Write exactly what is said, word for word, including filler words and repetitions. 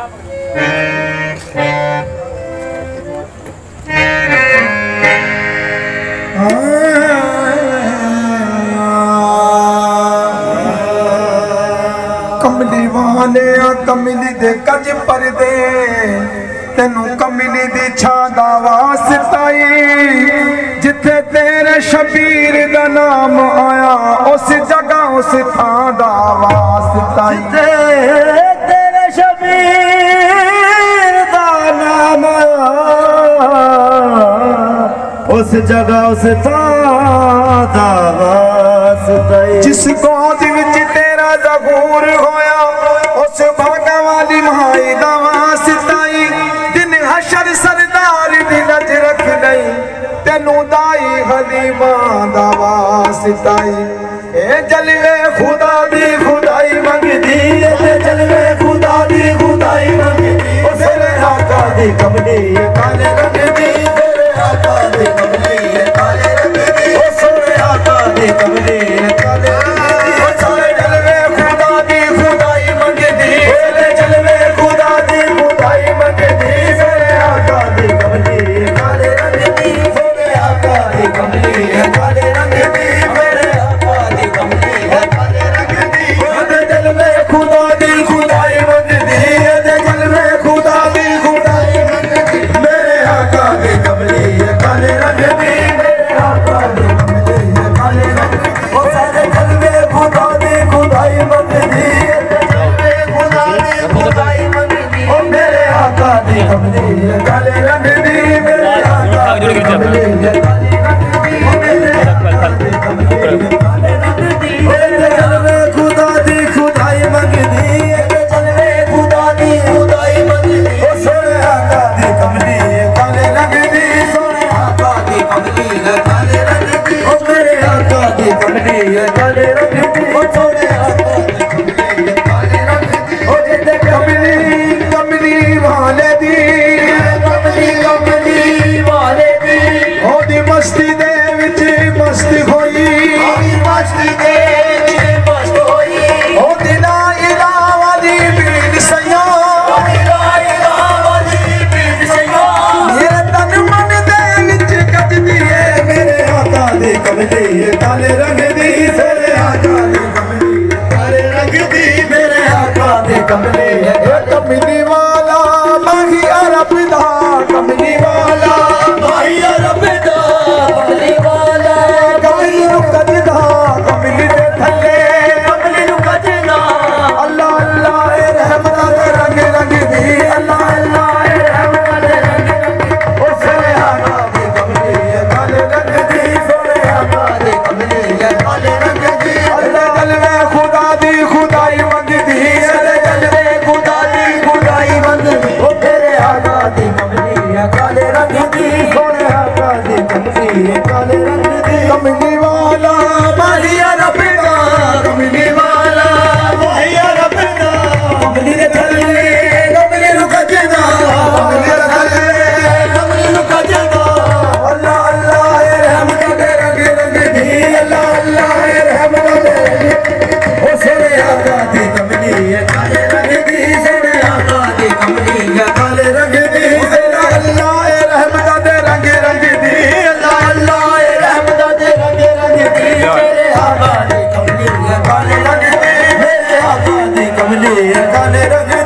कमली वाले कमली दे कज परदे तेनू कमली दी छादा वास्ताई जिथे तेरे शबीर दा नाम आया उस जगह उस थां दा वास्ताई तेरे शबीर दा नाम आया उस जगह उस थां दा वास्ताई जिस गोद विच तेरा ज़हूर होया उस भागा वाली माई दा वास्ताई दिन हशर सरदार दी नज़र रख लई तेनू दाई हलीमा दा वास्ताई ए जलवे खुदा दी खुदाई मंगदी ए जलवे खुदा दी खुदाई मंगदी ओ तेरे आका दी कमली काले रंग दी तेरे आका दी कमली काले रंग दी ओ सोने आका दी कमली काले रंग दी ओ सारे जलवे खुदा दी खुदाई मंगदी तेरे जलवे खुदा दी खुदाई मंगदी तेरे आका दी कमली काले रंग दी तेरे आका दी कमली काले रंग दी तेरे आका दी कमली काले रंग दी ओ जलवे खुदा दी खुदाई मंगदी तेरे जलवे खुदा दी खुदाई मंगदी मेरे आका दी कमली काले रंग दी मेरे आका दी कमली काले रंग दी ओ सारे जलवे खुदा दी खुदाई मंगदी जलवे खुदा दी खुदाई मंगदी ओ मेरे आका दी कमली काले रंग दी मेरे आका दी कमली काले रंग दी ओ मेरे आका दी कमली काले रंग दी ओ जलवे खुदा दी खुदाई मंगदी जलवे खुदा दी खुदाई मंगदी ओ सोने आका दी कमली काले रंग दी सोने आका दी कमली काले रंग दी ओ मेरे आका दी कमली काले रंग दी ओ सोने आका दी कमली काले रंग दी ओ जिते कमली कमली वाले दी कमली कमली वाले दी ओ दी मस्ती दे विच मस्ती होई ओ दी मस्ती दे विच मस्त होई ओ दी ला इलाहा वाली बीन सैया ओ दी ला इलाहा वाली बीन सैया मेरे तन मन दे विच गजदी है मेरे आका दी कमली काले रंग दी तेरे आका दी कमली काले रंग दी मेरे आका दी कमली ए कमली वाला माही अरब दा कमली वाला माही अरब दा कमली वाला कमली नु कजदा कमली दे थल्ले कमली नु कजदा अल्लाह अल्लाह ए रहमत दे रंग रंग दी अल्लाह अल्लाह ए रहमत दे रंग रंग ओ सोने आका दी कमली काले रंग दी सोने आका दी कमली काले रंग दी अल्लाह जलवे खुदा दी खुदाई मंगदी अल्लाह जलवे खुदा दी खुदाई मंगदी ओ तेरे आका दी कमली काले रंग दी सोने आका दी कमली काले रंग दी कमली वाला माहिया रब दा कमली वाला माहिया रब दा कमली दे थल्ले कमली नु कजदा कमली दे थल्ले कमली नु कजदा अल्लाह अल्लाह ए रहमत दे रंग रंग दी अल्लाह अल्लाह ए रहमत दे ओ सोने आका दी कमली काले रंग दी सोने आका दी कमली काले रंग दी अल्लाह अल्लाह ए रहमत दे रंग रंग दी अल्लाह अल्लाह ए रहमत दे रंग रंग दी मेरे आका दी कमली काले रंग दी मेरे आका दी कमली काले रंग